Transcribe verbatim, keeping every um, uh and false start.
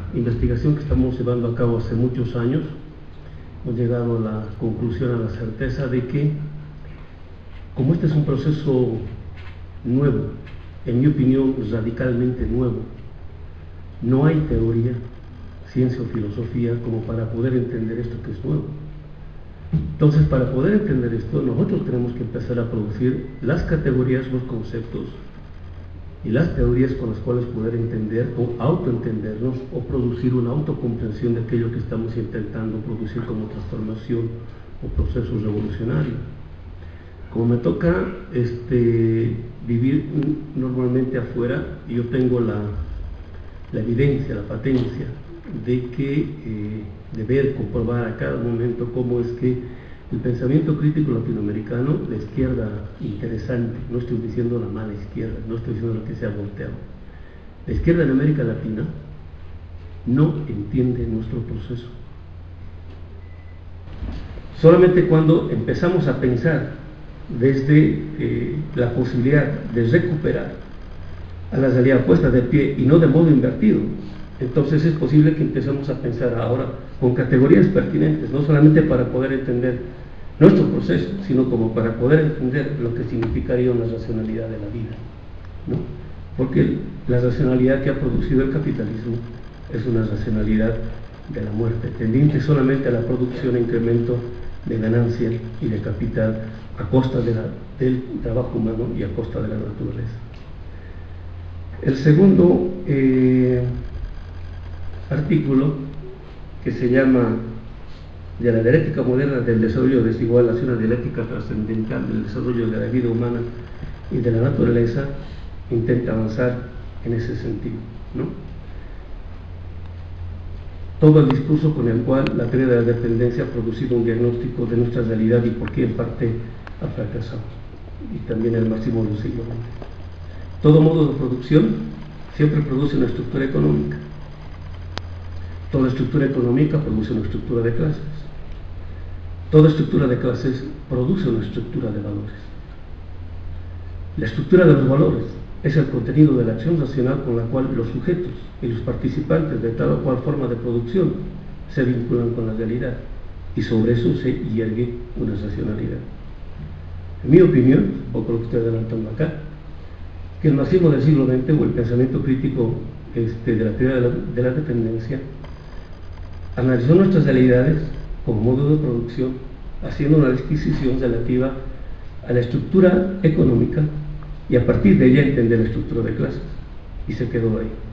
investigación que estamos llevando a cabo hace muchos años, hemos llegado a la conclusión, a la certeza de que, como este es un proceso nuevo, en mi opinión radicalmente nuevo, no hay teoría, ciencia o filosofía como para poder entender esto que es nuevo. Entonces, para poder entender esto, nosotros tenemos que empezar a producir las categorías, los conceptos y las teorías con las cuales poder entender o autoentendernos o producir una autocomprensión de aquello que estamos intentando producir como transformación o proceso revolucionario. Como me toca este, vivir normalmente afuera, yo tengo la, la evidencia, la patencia de que, eh, de ver, comprobar a cada momento cómo es que el pensamiento crítico latinoamericano, la izquierda interesante, no estoy diciendo la mala izquierda, no estoy diciendo lo que sea volteado, la izquierda en América Latina no entiende nuestro proceso. Solamente cuando empezamos a pensar desde eh, la posibilidad de recuperar a la realidad puesta de pie y no de modo invertido, entonces es posible que empecemos a pensar ahora con categorías pertinentes, no solamente para poder entender nuestro proceso, sino como para poder entender lo que significaría una racionalidad de la vida, ¿no? Porque la racionalidad que ha producido el capitalismo es una racionalidad de la muerte, tendiente solamente a la producción e incremento de ganancia y de capital a costa de la, del trabajo humano y a costa de la naturaleza. El segundo eh, artículo, que se llama de la dialéctica moderna del desarrollo desigual hacia una dialéctica trascendental del desarrollo de la vida humana y de la naturaleza, intenta avanzar en ese sentido, ¿no? Todo el discurso con el cual la teoría de la dependencia ha producido un diagnóstico de nuestra realidad y por qué en parte ha fracasado, y también el máximo del siglo veinte. Todo modo de producción siempre produce una estructura económica. Toda estructura económica produce una estructura de clases. Toda estructura de clases produce una estructura de valores. La estructura de los valores es el contenido de la acción racional con la cual los sujetos y los participantes de tal o cual forma de producción se vinculan con la realidad, y sobre eso se hiergue una racionalidad. En mi opinión, un poco lo que estoy adelantando acá, que el marxismo del siglo veinte o el pensamiento crítico este, de la teoría de la, de la dependencia analizó nuestras realidades como modo de producción, haciendo una disquisición relativa a la estructura económica y a partir de ella entender la estructura de clases, y se quedó ahí.